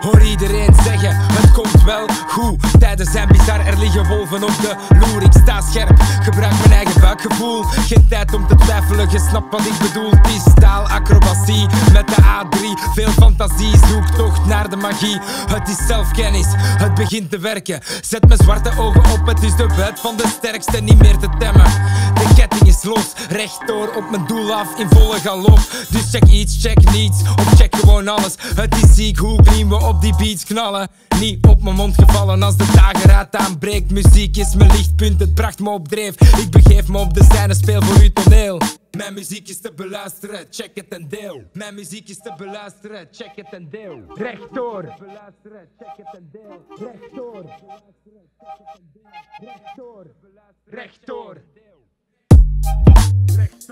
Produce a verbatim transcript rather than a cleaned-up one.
Hoor iedereen zeggen, het komt wel goed. Tijden zijn bizar, er liggen wolven op de loer. Ik sta scherp, gebruik mijn eigen buikgevoel. Geen tijd om te twijfelen, je snapt wat ik bedoel. Het is taalacrobatie met de A drie. Veel fantasie, zoektocht naar de magie. Het is zelfkennis, het begint te werken. Zet mijn zwarte ogen op, het is de wet van de sterkste, niet meer te temmen. De ketting is los, rechtdoor op mijn doel af, in volle galop. Dus check iets, check niets, of check gewoon alles. Het is ziek hoe clean we op die beats knallen. Niet op mijn mond gevallen als de dag eruit aanbreekt. Muziek is mijn lichtpunt, het bracht me op dreef. Ik begeef me op de scène, speel voor uw toneel. Mijn muziek is te beluisteren, check het en deel. Mijn muziek is te beluisteren, check het en deel. Rechtdoor. Beluisteren, check het en deel. Rechtdoor. Rechtdoor. Rechtdoor. Rechtdoor.